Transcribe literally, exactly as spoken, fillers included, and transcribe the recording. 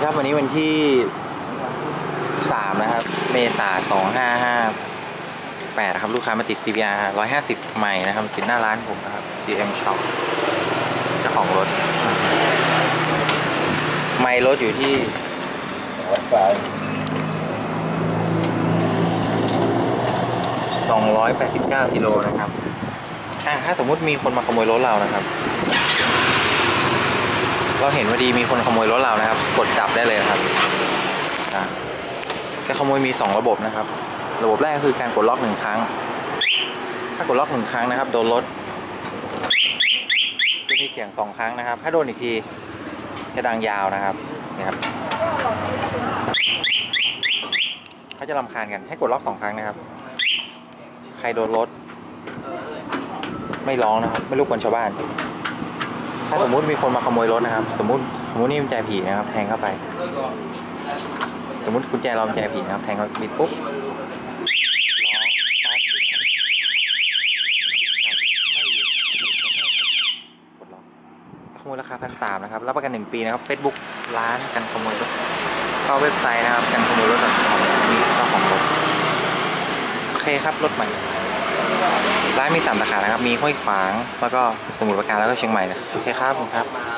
ครับวันนี้วันที่สามนะครับเมษายนสองห้าห้าแปดครับลูกค้ามาติด ซี วี อาร์ ร้อยห้าสิบใหม่นะครับติดหน้าร้านผมนะครับ จี เอ็ม Shop เจ้าของรถไมล์รถอยู่ที่สองร้อยแปดสิบเก้ากิโลนะครับอ่าถ้าสมมุติมีคนมาขโมยรถเรานะครับเราเห็นว่าดีมีคนขโมยรถเรานะครับกดจับได้เลยครับการขโมยมีสองระบบนะครับระบบแรกคือการกดล็อกหนึ่งครั้งถ้ากดล็อกหนึ่งครั้งนะครับโดนรถจะมีเสียงสองครั้งนะครับถ้าโดนอีกทีจะดังยาวนะครับนี่ครับเขาจะรำคาญกันให้กดล็อกสองครั้งนะครับใครโดนรถไม่ร้องนะครับไม่รบกวนชาวบ้านถ้าสมมุติมีคนมาขโมยรถนะครับสมมุติสมมุตินี่กุญแจผีนะครับแทงเข้าไปสมมุติกุญแจเรากุญแจผีนะครับแทงเข้าบิดปุ๊บร้องชาร์จถึงไม่หยุดกดล็อกขโมยราคาพันสามนะครับรับประกันหนึ่งปีนะครับ Facebook ร้านกันขโมยรถเข้าเว็บไซต์นะครับกันขโมยรถของมีเจ้าของรถโอเคครับรถใหม่ร้านมีสามสาขานะครับมีห้วยขวางแล้วก็สมุทรปราการแล้วก็เชียงใหม่นะโอเคครับผมครับ